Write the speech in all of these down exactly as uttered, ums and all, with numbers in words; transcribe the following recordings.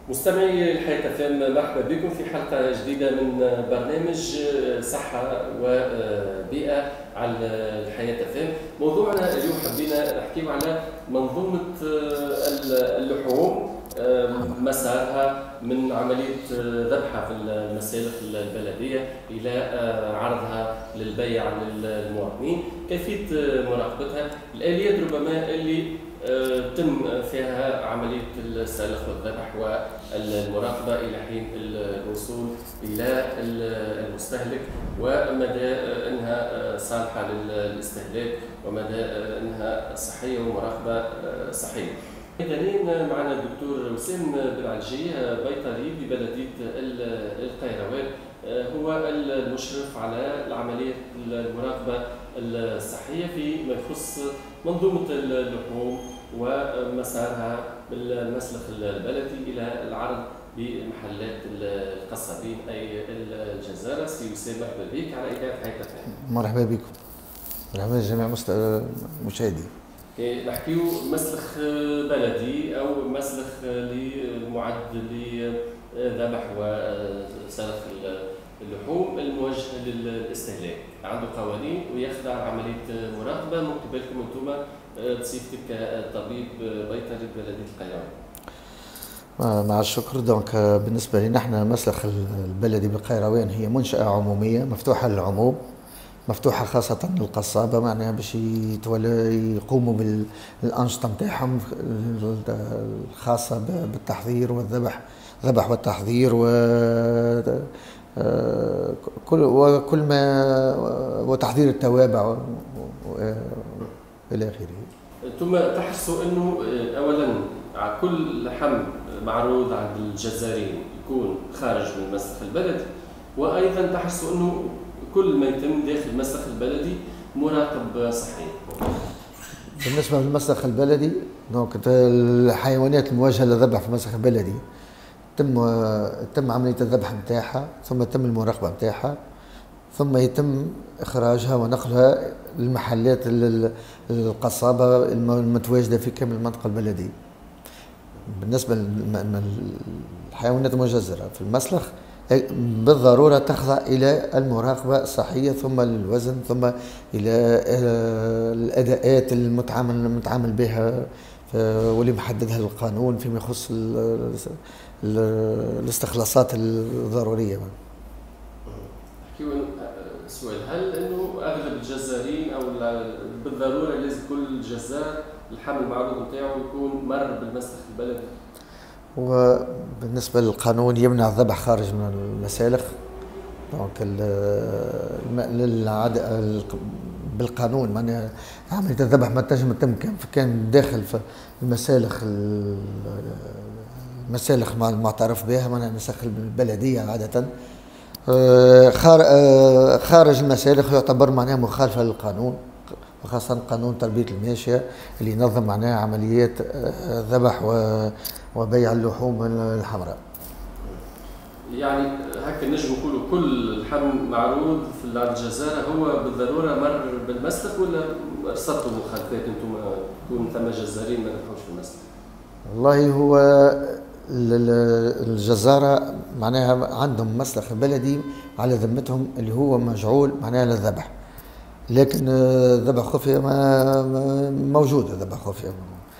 مستمعي الحياة اف ام، مرحبا بكم في حلقة جديدة من برنامج صحة وبيئة على الحياة اف ام. موضوعنا اليوم حبينا نحكيو على منظومة اللحوم، مسارها من عملية ذبحها في المسالخ البلدية إلى عرضها للبيع للمواطنين، كيفية مراقبتها، الآليات ربما اللي تم فيها عملية السلخ والذبح والمراقبة إلى حين الوصول إلى المستهلك، ومدى أنها صالحة للاستهلاك ومدى أنها صحية ومراقبة صحية. إذن معنا الدكتور وسام بالعلجي، بيطري ببلدية القيروان، هو المشرف على العملية المراقبة الصحية فيما يخص منظومة اللحوم ومسارها بالمسلخ البلدي إلى العرض بمحلات القصابين أي الجزارة. سي وسام، مرحبا بك على إذاعة حياة اف ام. مرحبا بكم، مرحبا جميع المشاهدين. نحكيو مسلخ بلدي أو مسلخ معد لذبح وسلخ اللحوم الموجه للاستهلاك، عنده قوانين ويخضع عمليه مراقبه من قبلكم انتم بصفتك كطبيب بيطري ببلديه القيروان. مع الشكر. دونك بالنسبه لنا احنا مسلخ البلدي بالقيروان هي منشاه عموميه مفتوحه للعموم، مفتوحه خاصه للقصابه، معناها باش يقوموا بالانشطه نتاعهم الخاصه بالتحضير والذبح، ذبح والتحضير و كل وكل ما وتحضير التوابع الى اخره. ثم تحسوا انه اولا على كل لحم معروض عند الجزارين يكون خارج من المسلخ البلدي، وايضا تحسوا انه كل ما يتم داخل المسلخ البلدي مراقب صحي. بالنسبه للمسلخ البلدي، دونك الحيوانات الموجهه للذبح في المسلخ البلدي تم تم عمليه الذبح نتاعها، ثم تم المراقبه نتاعها، ثم يتم اخراجها ونقلها للمحلات القصابه المتواجده في كامل المنطقه البلديه. بالنسبه للحيوانات المجزره في المسلخ بالضروره تخضع الى المراقبه الصحيه، ثم للوزن، ثم الى الاداءات المتعامل المتعامل بها واللي محددها القانون فيما يخص الاستخلاصات الضروريه. سؤال، هل انه اغلب الجزارين او بالضروره لازم كل جزار الحمل المعروض نتاعو يكون مر بالمسلخ البلدي؟ وبالنسبه للقانون يمنع الذبح خارج من المسالخ، دونك بالقانون معناها عمليه الذبح ما تنجم تتم كان داخل في المسالخ المسالخ المعترف بها، معناها المسالخ البلديه عاده. خارج المسالخ يعتبر معناها مخالفه للقانون، وخاصه قانون تربيه الماشيه اللي ينظم معناها عمليات ذبح وبيع اللحوم الحمراء. يعني هكا نجم نقولوا كل لحم معروض في الجزائر هو بالضروره مر بالمسلخ، ولا رصدتوا مخالفات انتم تكون ثم جزارين ما يدخلوش في المسلخ؟ والله هو الجزارة معناها عندهم مسلخ بلدي على ذمتهم اللي هو مجعول معناها للذبح، لكن ذبح خفية ما موجود. ذبح خفية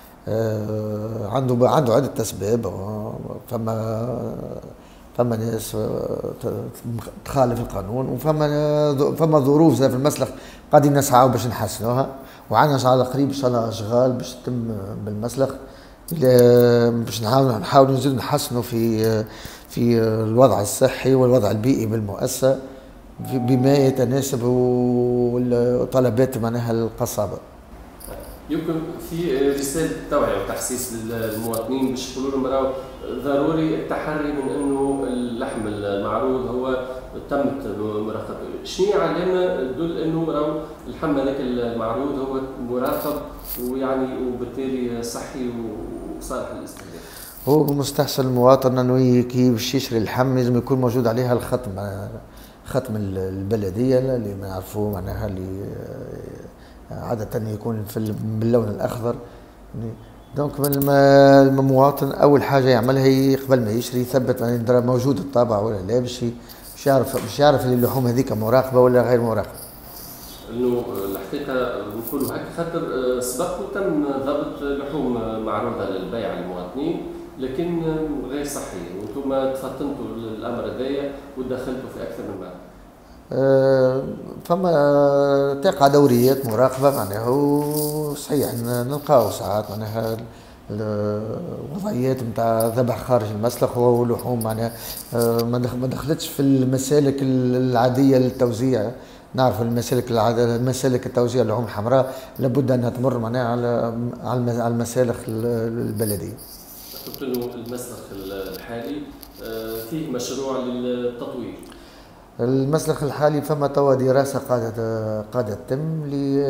عنده عنده عدة أسباب، فما فما ناس تخالف القانون، وفما فما ظروف زي في المسلخ قاعدين نسعوا باش نحسنوها، وعندنا على قريب ان شاء الله اشغال باش تتم بالمسلخ باش نحاول نحاول نزيد نحسنوا في في الوضع الصحي والوضع البيئي بالمؤسسه بما يتناسب طلبات معناها القصابه. يمكن في رساله توعيه وتحسيس للمواطنين باش يقولوا لهم راهو ضروري التحري من انه اللحم المعروض هو تمت مراقبته. شنو علامه تدل انه راهو اللحم هذاك المعروض هو مراقب ويعني وبالتالي صحي وصالح للاستهلاك؟ هو مستحسن المواطن انه كي باش يشري اللحم لازم يكون موجود عليها الختم، ختم البلديه اللي نعرفوه معناها اللي عاده يكون في باللون الاخضر، دونك المواطن اول حاجه يعملها هي قبل ما يشري يثبت يعني موجود الطابع ولا لا، باش باش يعرف باش يعرف اللحوم هذيك مراقبه ولا غير مراقبه. انه الحقيقه نقولوا هكا خاطر سبق وتم ضبط لحوم معروضه للبيع للمواطنين لكن غير صحيه، وانتم تفطنتوا الامر هذايا ودخلتوا في اكثر من مره. أه فما تقع دوريات مراقبه معناها صحيح نلقاو ساعات معناها الوضعيات نتاع ذبح خارج المسلخ ولحوم معناها ما دخلتش في المسالك العاديه للتوزيع. نعرف المسالك العاديه مسالك التوزيع اللحوم الحمراء لابد انها تمر معناها على على المسالخ البلديه. قلت انه المسلخ الحالي فيه مشروع للتطوير. المسلخ الحالي فما توا دراسه قاعده قاعده تتم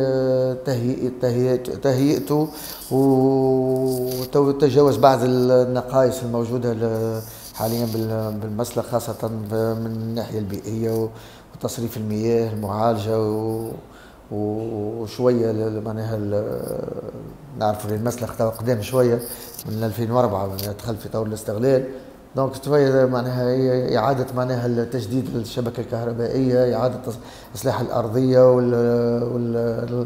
لتهيئته وتجاوز بعض النقائص الموجوده حاليا بالمسلخ خاصه من الناحيه البيئيه وتصريف المياه المعالجه وشويه معناها نعرفوا المسلخ توا قدام شويه من ألفين وأربعة دخل في طور الاستغلال. دونك شويه معناها اعاده معناها تجديد الشبكه الكهربائيه، اعاده اصلاح الارضيه وال وال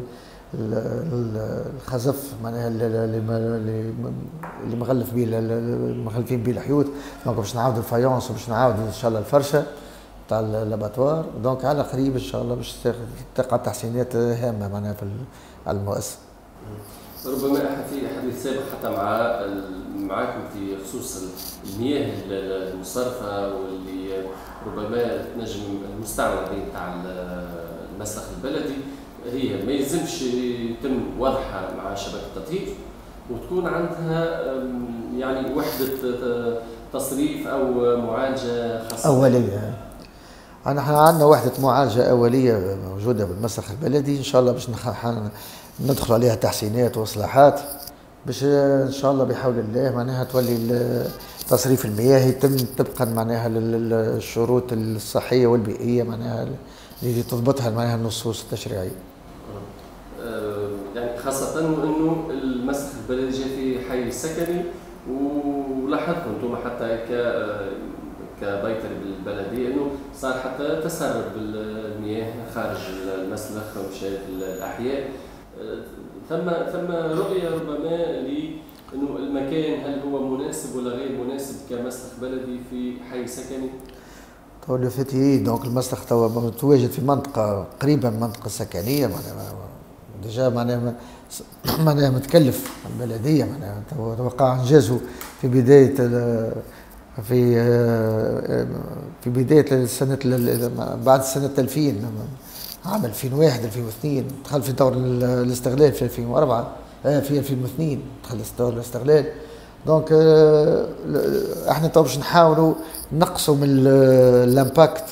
الخزف معناها اللي اللي مغلف به المغلفين به الحيوط. دونك باش نعاودوا الفايونس وباش نعاودوا ان شاء الله الفرشه تاع اللاباتوار. دونك على قريب ان شاء الله باش تقع تحسينات هامه معناها في المؤسسه. ربما في حديث سابق حتى مع معاكم في خصوص المياه المصرفه واللي ربما تنجم المستعمل تاع المسلخ البلدي هي ما يلزمش يتم وضعها مع شبكه التطهير وتكون عندها يعني وحده تصريف او معالجه خاصه اوليه. احنا عندنا وحده معالجه اوليه موجوده بالمسلخ البلدي ان شاء الله باش ندخل عليها تحسينات واصلاحات باش ان شاء الله بحول الله معناها تولي تصريف المياه يتم طبقا معناها للشروط الصحيه والبيئيه معناها اللي تضبطها معناها النصوص التشريعيه. يعني خاصه انه المسلخ البلدي جاء في حي سكني ولاحظتوا انتم حتى ك كبيطري بالبلديه انه صار حتى تسرب المياه خارج المسلخ ومشات الاحياء. ثم ثم رؤيه ربما لانه المكان هل هو مناسب ولا غير مناسب كمسلخ بلدي في حي سكني؟ تو لو فيتي دونك المسلخ توا متواجد في منطقه قريبه من منطقه سكنيه معناها ديجا معناها معناها متكلف البلديه معناها توقع انجازه في بدايه في في بدايه سنه بعد سنه ألفين عام ألفين وواحد ألفين واثنين دخل في دور الاستغلال في ألفين وأربعة في ألفين واثنين دخل في دور الاستغلال. دونك احنا تو باش نحاولوا نقصوا من الامباكت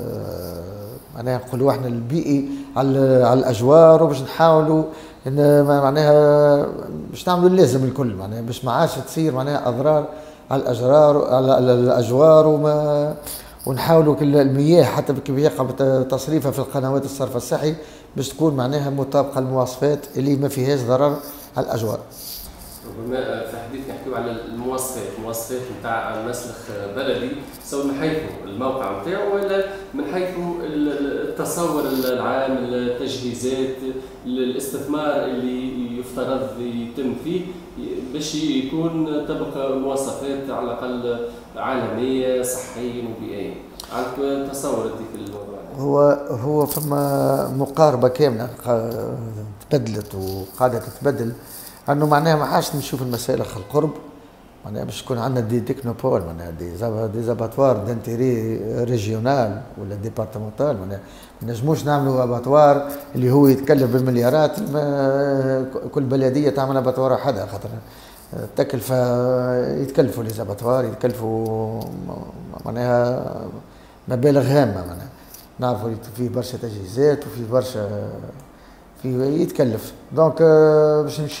معناها نقولوا احنا البيئي على على الاجوار وباش نحاولوا ان معناها باش نعملوا اللازم الكل معناها باش ما عادش تصير معناها اضرار على الاجرار على الاجوار وما ونحاولوا المياه حتى كيف يقع تصريفها في القنوات الصرف الصحي باش تكون معناها مطابقه للمواصفات اللي ما فيهاش ضرر على الاجوار. ربما في حديث نحكيو على المواصفات، المواصفات نتاع المسلخ بلدي سواء من حيث الموقع نتاعو ولا من حيث التصور العام، التجهيزات، الاستثمار اللي يفترض يتم فيه باش يكون طبق مواصفات على الاقل عالميه صحيا وبيئيا. عندك تصور انت في الموضوع؟ هو هو فما مقاربه كامله تبدلت وقاعده تتبدل انه معناها ما عادش نشوف المسالخ القرب معناها باش تكون عندنا دي تكنوبول معناها دي دي زاباتوار دانتيري ريجيونال ولا ديبارتمونتال معناها ما نجموش نعملوا اباتوار اللي هو يتكلف بالمليارات كل بلديه تعمل اباتوار وحدها خاطر تكلفه يتكلفوا لي زاباتوار يتكلفوا معناها مبالغ هامه معناها نعرفوا فيه برشا تجهيزات وفيه برشا في يتكلف. دونك باش نمشي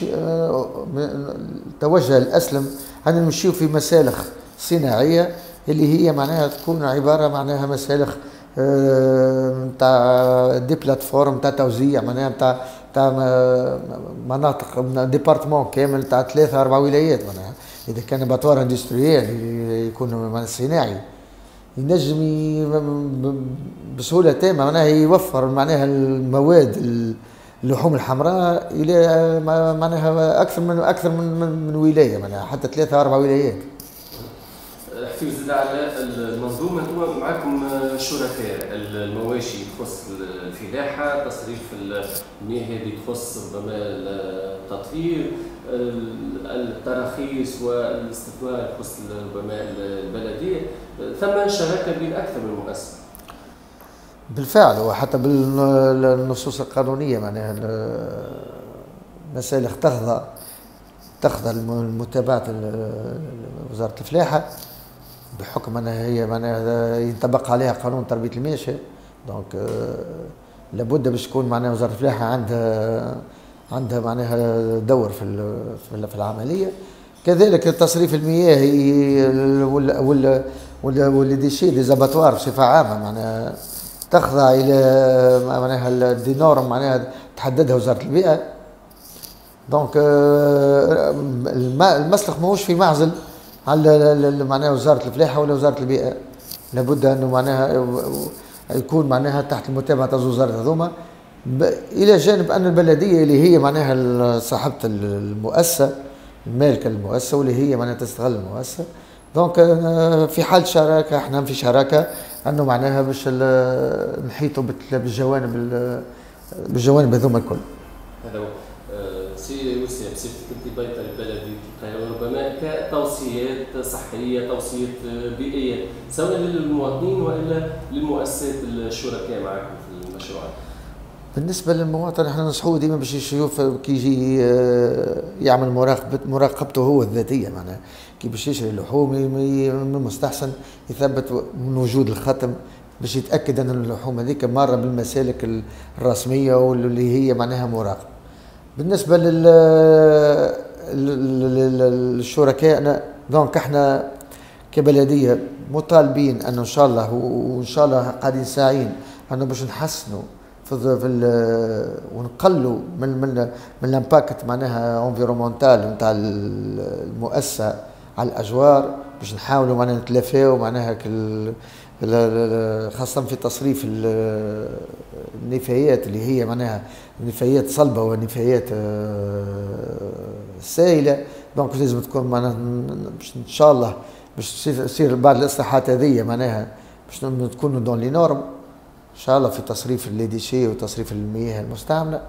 التوجه الاسلم ان نمشيو في مسالخ صناعيه اللي هي معناها تكون عباره معناها مسالخ نتاع دي بلاتفورم نتاع توزيع معناها نتاع تاع مناطق من ديبارتمون كامل تاع ثلاثة أربع ولايات معناها. إذا كان باتوار اندستريال يكون صناعي ينجم بسهولة تامة معناها يوفر معناها المواد اللحوم الحمراء إلى معناها أكثر من أكثر من من, من ولاية معناها حتى ثلاثة أربع ولايات. احكيو زاد على المنظومه. انتم معكم شركاء، المواشي تخص الفلاحه، تصريف المياه هذه تخص ربما التطهير، التراخيص والاستثمار تخص ربما البلديه، ثم شراكه بين اكثر من مؤسسه. بالفعل وحتى بالنصوص القانونيه معناها المسالخ تخضع تخضع لمتابعه وزاره الفلاحه بحكم انها هي معناها ينطبق عليها قانون تربيه الماشيه. دونك لابد باش تكون معناها وزاره الفلاحه عندها عندها معناها دور في في العمليه. كذلك تصريف المياه ولا ولا ولا ولا ديشي لي زاباتوار بصفه عامه معناها تخضع الى معناها الدي نورم معناها تحددها وزاره البيئه. دونك المسلخ ماهوش في معزل على معناها وزاره الفلاحه ولا وزاره البيئه، لابد انه معناها يكون معناها تحت المتابعه تاع وزاره هذوما، الى جانب ان البلديه اللي هي معناها صاحبه المؤسسه المالكه للمؤسسه واللي هي معناها تستغل المؤسسه. دونك في حال شراكه احنا في شراكه انه معناها باش نحيطوا بالجوانب بالجوانب هذوما الكل. هذا هو. سي وسام سي كنت بيطري البلدي ربما كتوصيات صحيه، توصيات بيئيه سواء للمواطنين والا للمؤسسات الشركاء معكم في المشروع. بالنسبه للمواطن احنا ننصحوه ديما باش يشوف كي يجي يعمل مراقبه مراقبته هو الذاتيه معناها كي باش يشري اللحوم من المستحسن يثبت من وجود الختم باش يتاكد ان اللحوم هذيك ماره بالمسالك الرسميه واللي هي معناها مراقبه. بالنسبه لل للشركاء دونك احنا كبلديه مطالبين انه ان شاء الله وان شاء الله قاعدين ساعين انه باش نحسنوا في في ونقلوا من من من الامباكت معناها انفيرومونتال نتاع المؤسسه على الاجوار باش نحاولوا معناها نتلافاو معناها خاصة في تصريف النفايات اللي هي معناها نفايات صلبة ونفايات سائلة. دونك لازم تكون معناها باش ان شاء الله باش تصير بعد الاصلاحات هذه معناها باش تكونوا دون لي نورم ان شاء الله في تصريف اللي ديشي وتصريف المياه المستعملة.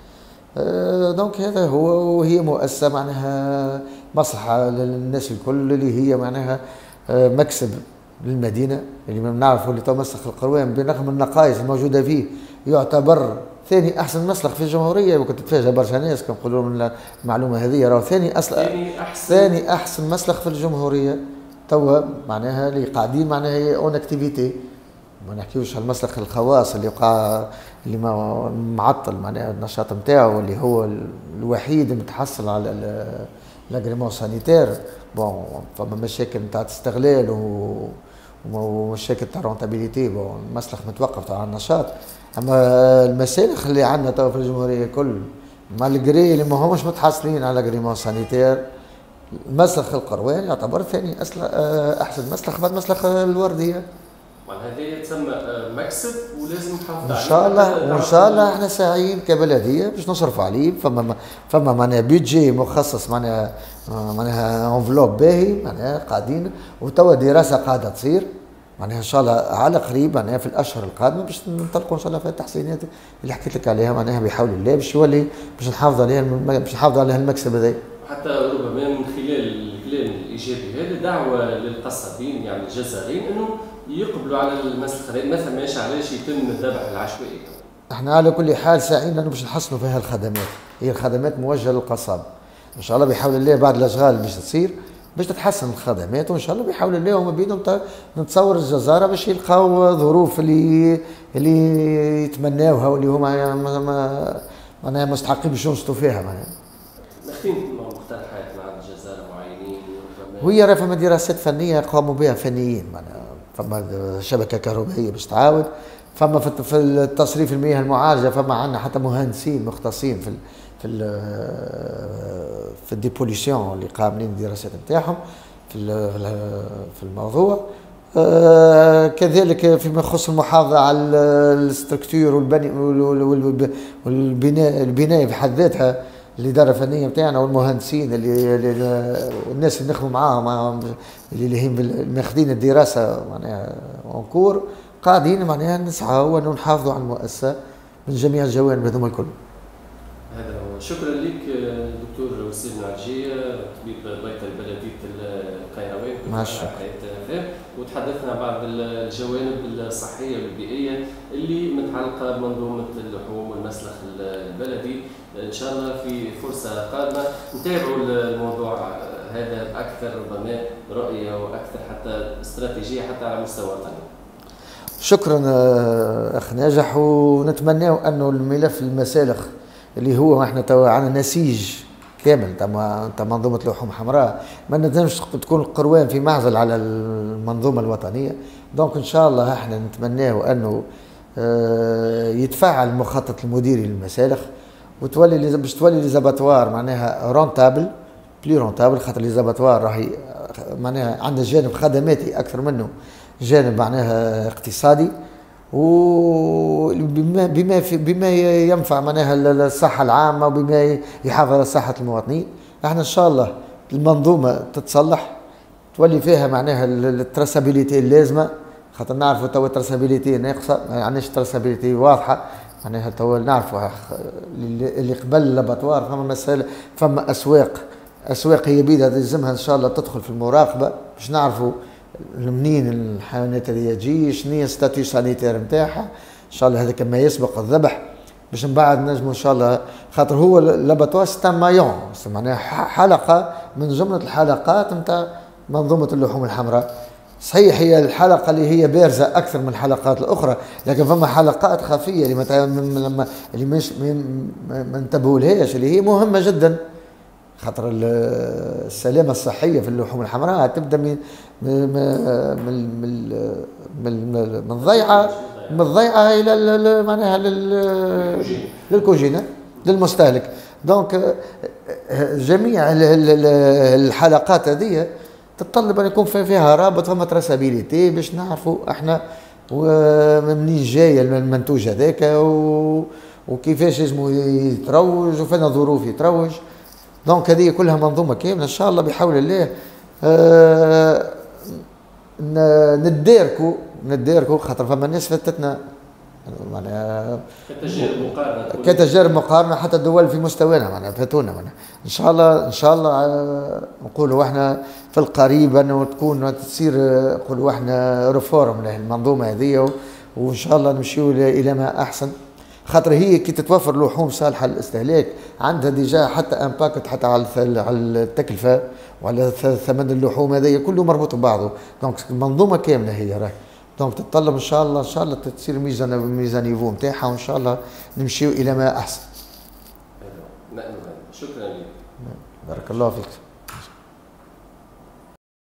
دونك هذا هو، وهي مؤسسة معناها مصلحة للناس الكل اللي هي معناها مكسب للمدينه اللي ما بنعرفوا اللي تو مسلخ القروان برغم النقائص الموجوده فيه يعتبر ثاني احسن مسلخ في الجمهوريه. وكنت تتفاجئ برشا ناس كنقولوا من المعلومه هذه راهو ثاني اصل ثاني احسن ثاني احسن مسلخ في الجمهوريه توا معناها اللي قاعدين معناها اون اكتيفيتي. ما نحكيوش على المسلخ الخواص اللي وقع اللي ما معطل معناها النشاط نتاعو اللي هو الوحيد المتحصل على لاغريمون سانيتير. بون فما مشاكل نتاع استغلال و ومشاكل تاع رونتابيليتي. بون المسلخ متوقف تاع النشاط. اما المسالخ اللي عندنا توا في الجمهوريه كل مالغري اللي ما همش متحصلين على لاغريمون سانيتير مسلخ القروان يعتبر ثاني احسن مسلخ بعد مسلخ الورديه. هذه تسمى مكسب ولازم نحافظ عليه ان شاء الله. وان شاء الله احنا ساعيين كبلديه باش نصرفوا عليه. فما فما معناها بيدجي مخصص معناها معناها انفلوب باهي معناها قاعدين وتوا دراسه قاعده تصير معناها ان شاء الله على قريب معناها في الاشهر القادمه باش ننطلقوا ان شاء الله في التحسينات اللي حكيت لك عليها معناها بحول الله باش يولي باش نحافظ عليها باش نحافظ على المكسب هذا. حتى ربما من خلال الكلام الايجابي هذا دعوه للقصابين يعني الجزائريين انه يقبلوا على المسلخ هذا، ما ثماش علاش يتم الذبح العشوائي. احنا على كل حال ساعين انه باش نحسنوا فيها الخدمات، هي الخدمات موجهه للقصاب. ان شاء الله بحول الله بعد الاشغال باش تصير باش تتحسن الخدمات وان شاء الله بحول الله وما بينهم نتصور الجزاره باش يلقاو ظروف اللي اللي يتمناوها واللي هما معناها مستحقين باش ينشطوا فيها معناها. نختم مقترحات مع الجزائر معينين وهي راه فما دراسات فنيه قاموا بها فنيين معناها. فما شبكه كهربائيه باش تعاود، فما في التصريف المياه المعالجه فما عندنا حتى مهندسين مختصين في ال في ال في الديبوليسيون اللي قاملين الدراسات نتاعهم في في الموضوع. آه كذلك فيما يخص المحافظه على الاستركتور والبني والبناء البناء في حد ذاتها، الاداره الفنيه نتاعنا والمهندسين اللي, اللي الناس اللي نخدموا معاهم اللي هم ماخذين الدراسه معناها اونكور قاعدين معناها نسعوا انه نحافظوا على المؤسسه من جميع الجوانب هذوما الكل. هذا هو. شكرا لك دكتور وسيم العجية، طبيب بيطري بلدية القيروان مع الشكر. وتحدثنا بعض الجوانب الصحية والبيئية اللي متعلقة بمنظومة اللحوم والمسلخ البلدي. إن شاء الله في فرصة قادمة نتابعوا الموضوع هذا بأكثر ربما رؤية وأكثر حتى استراتيجية حتى على مستوى وطني. شكرا أخ ناجح، ونتمنى أنه الملف المسالخ اللي هو احنا توا عندنا نسيج كامل تاع منظومه لحوم حمراء، ما نجمش تكون القروان في معزل على المنظومه الوطنيه. دونك ان شاء الله احنا نتمناه انه يتفعل المخطط المديري للمسالخ، وتولي باش تولي لي زاباتوار معناها رونتابل بلي رونتابل، خاطر لي زاباتوار راهي معناها عندها جانب خدماتي اكثر منه جانب معناها اقتصادي، وبما بما في بما ينفع معناها الصحه العامه وبما يحافظ على صحه المواطنين. احنا ان شاء الله المنظومه تتصلح، تولي فيها معناها التراسابيليتي اللازمه، خاطر نعرفوا توا التراسابيليتي ناقصه، ما عندناش تراسابيليتي واضحه معناها. توا نعرفوا اللي قبل اللاباتوار فما مسائل، فما اسواق اسواق هي بيدها لازمها ان شاء الله تدخل في المراقبه باش نعرفوا منين الحيوانات اللي تجي، شنو هي ستاتيو سانيتير نتاعها ان شاء الله. هذا كما يسبق الذبح باش من بعد نجموا ان شاء الله، خاطر هو لاباتوار ستان مايون معناها حلقه من جمله الحلقات نتاع منظومه اللحوم الحمراء. صحيح هي الحلقه اللي هي بارزه اكثر من الحلقات الاخرى، لكن فما حلقات خفيه اللي ما اللي مش ما انتبهولهاش اللي هي مهمه جدا، خاطر السلامه الصحيه في اللحوم الحمراء تبدا من من من من من الضيعه من الضيعه الى معناها للكوجينه للمستهلك. دونك جميع الحلقات هذه تتطلب ان يكون فيها رابط، فما تراسابيليتي باش نعرفوا احنا منين جاي المنتوج هذاك وكيفاش لازم يتروج وفين ظروف يتروج. دونك هذه كلها منظومه كامله ان شاء الله بحول الله. آه نداركوا نداركوا خاطر فما ناس فاتتنا معناها كتجارب مقارنه كتجارب مقارنه حتى الدول في مستوانا معناها فاتونا معناها. ان شاء الله ان شاء الله نقولوا احنا في القريب انه تكون تصير نقولوا احنا ريفورم للمنظومه هذه، وان شاء الله نمشيو الى ما احسن، خاطر هي كي تتوفر لحوم صالحه للاستهلاك عندها ديجا حتى امباكت حتى على على التكلفه وعلى ثمن اللحوم، هذا كله مربوط ببعضه. دونك منظومه كامله هي راهي، دونك تتطلب ان شاء الله ان شاء الله تصير ميزان ميزان نيفو نتاعها، وان شاء الله نمشيو الى ما احسن. شكرا لك. بارك الله فيك.